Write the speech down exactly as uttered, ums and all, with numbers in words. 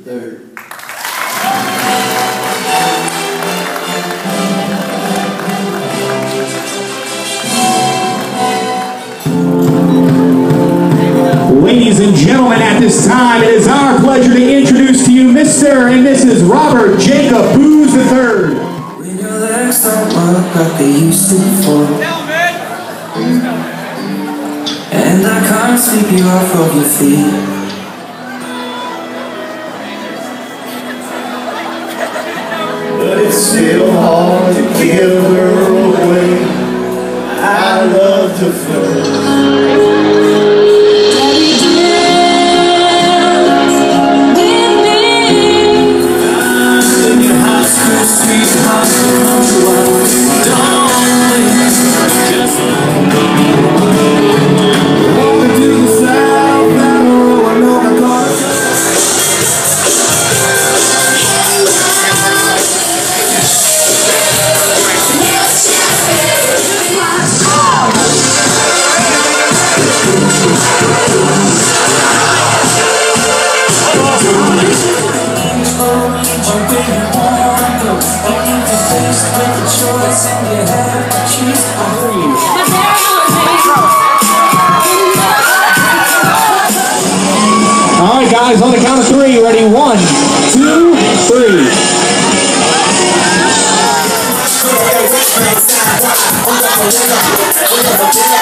third. Ladies and gentlemen, at this time, it is our pleasure to introduce to you Mister and Missus Robert Jacob Booz the third. When your legs don't work like they used to before, and I can't sweep you off of your feet, but it's still hard to give her away. I love to flirt. Alright guys, on the count of three, ready? One, two, three. We're